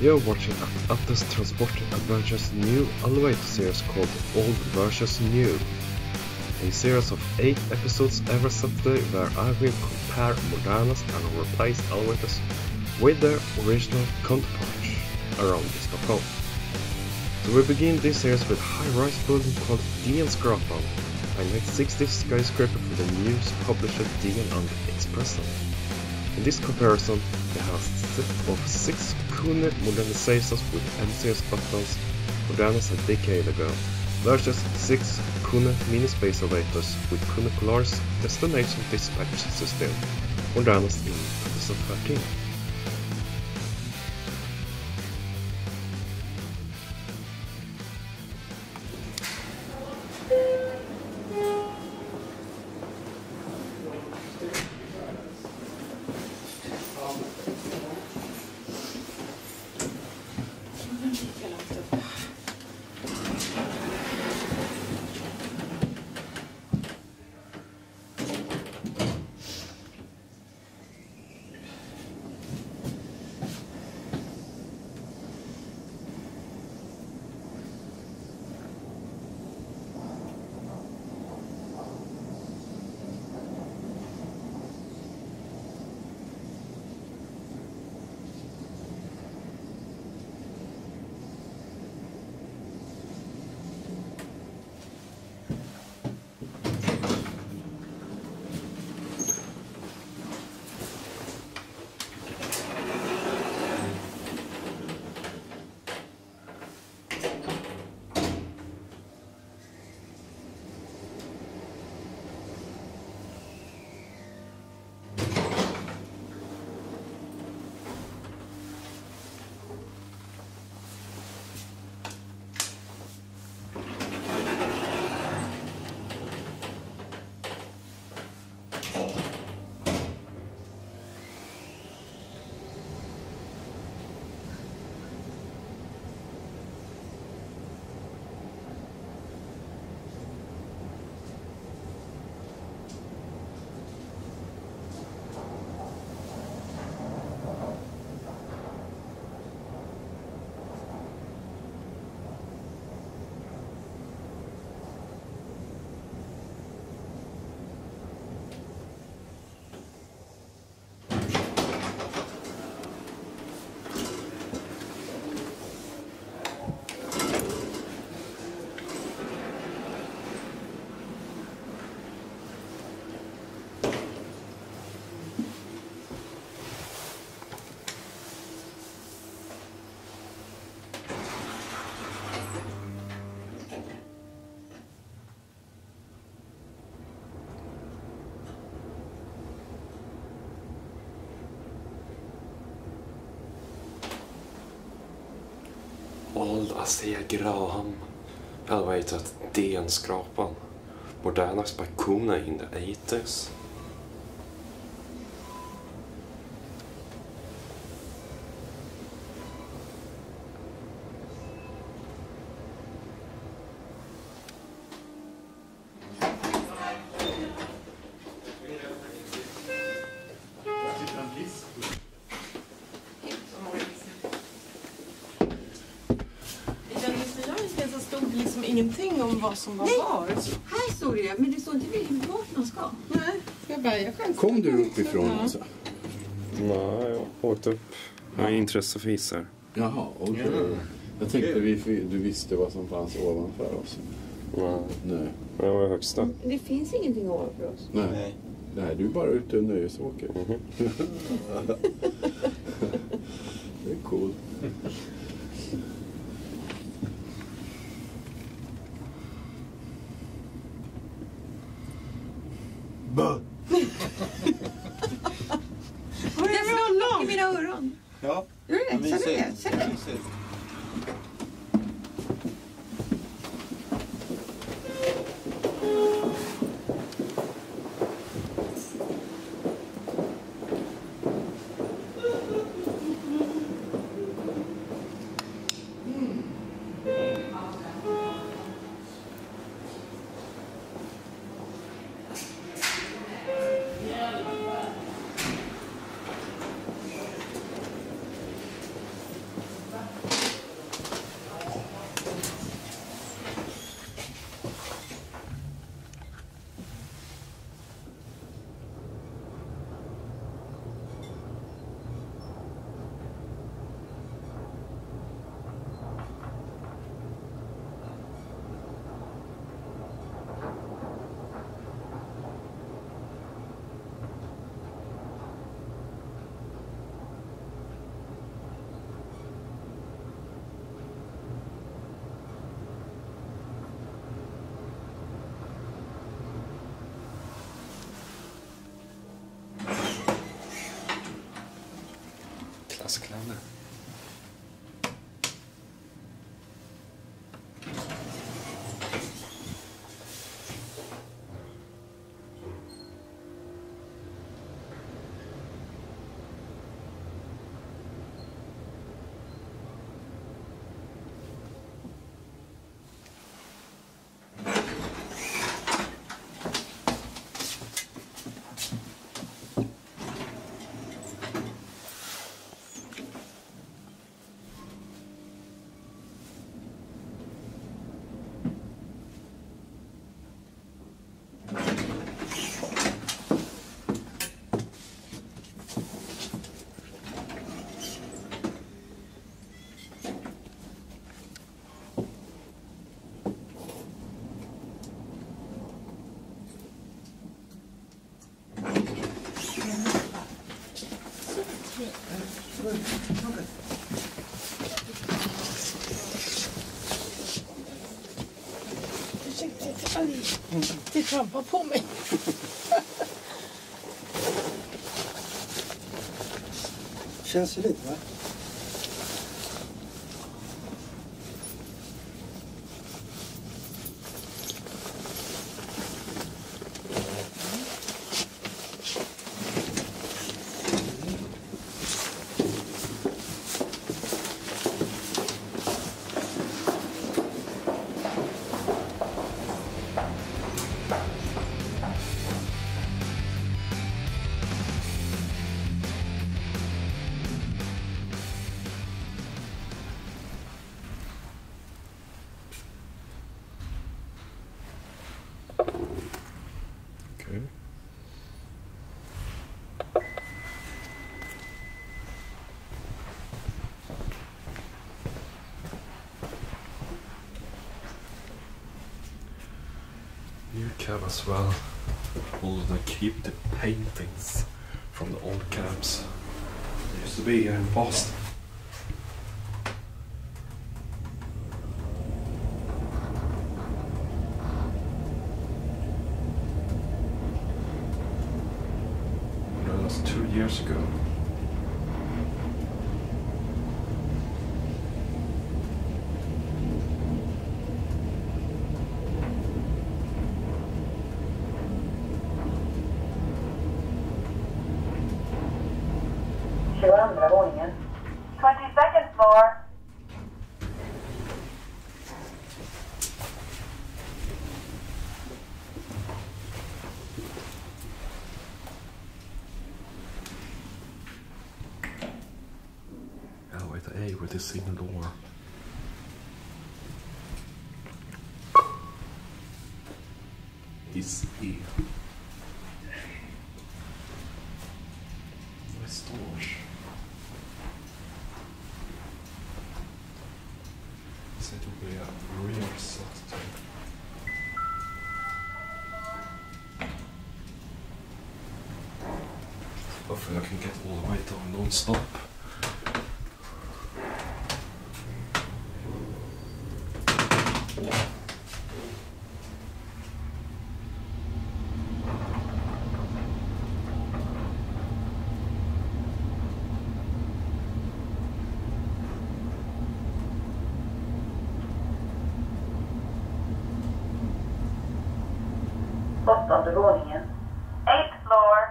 You're watching Atlas Transport Adventures new elevator series called Old vs. New. A series of 8 episodes every Saturday where I will compare modernist and replaced elevators with their original counterparts around Stockholm. So we begin this series with high-rise building called DN Skrapan, a 1960s skyscraper for the news publisher DN and Expressen. In this comparison, it has a set of 6 Kune modernizations with M-series buttons modernized a decade ago, versus 6 Kune mini-space elevators with Kune Polaris destination dispatch system modernized in 2013. Old ASEA Graham elevator DN Skrapan, modernized by Kune in the 80s. Ingenting om vad som var var. Här står det, men det står inte vart man ska. Nej, jag börjar själv. Kom du uppifrån alltså? Nej, jag åkte upp. Jag har intresse för hissar. Jaha, okej. Okay. Jag tänkte du visste vad som fanns ovanför oss. Nej. Det var högsta. Det finns ingenting ovanför oss. Nej. Nej, du är bara ute och nöjesåker. Det är cool. Vad är det med honom? I mina öron. Ja. Gör det? Känner det? Aj, det trampar på mig. Känns det lite, va? Okay. New cab as well. Although they keep the paintings from the old cabs. They used to be here in Boston. That was 2 years ago. Andra våningen. 22nd floor. Elevator A with the single door. Is E. Vad står? Så det blir rear set. Hopefully I can get all the way down non-stop. Åttonde våningen. 8th floor.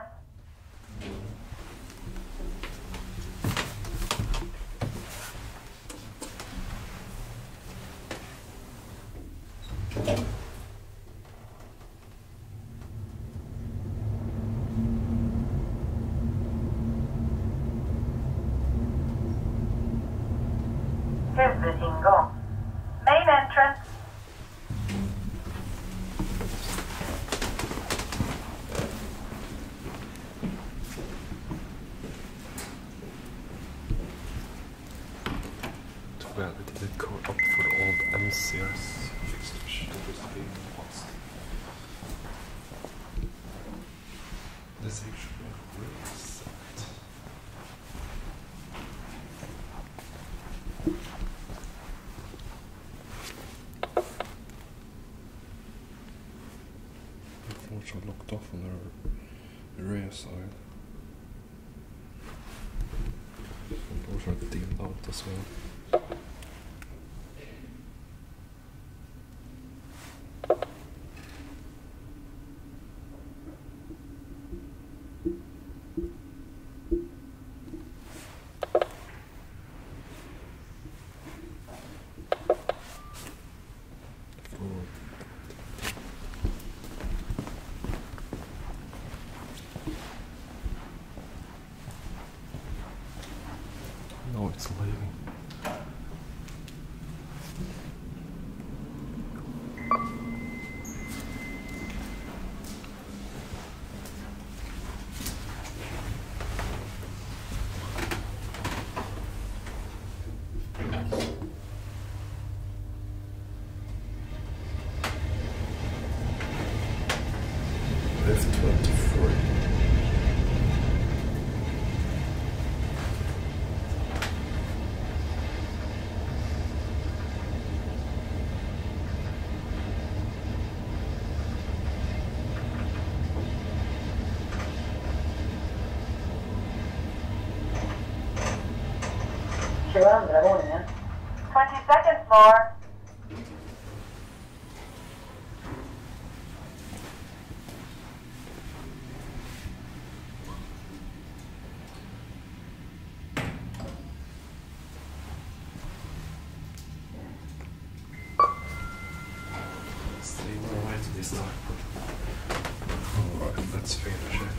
Huvudingång. Main entrance. Well, it did go up for the old M-series fixtures. This actually really set. Unfortunately locked off on the rear side. Unfortunately dimmed out as well. No, it's leaving. F-23. 22:a våningen. 20 seconds more. Stay right this time. Alright, let's finish it.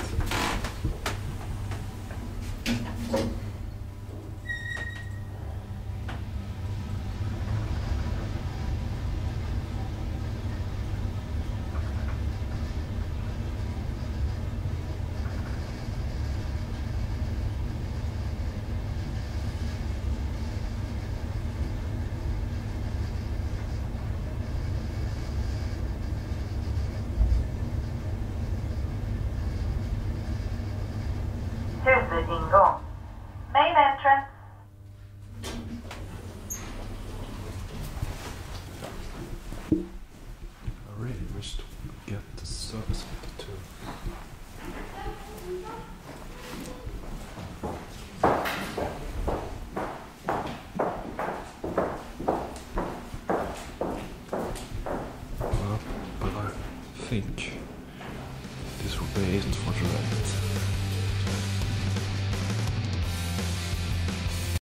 Huvudingång. Main entrance. I really wish to get the service of the two. But I think this will be it for tonight.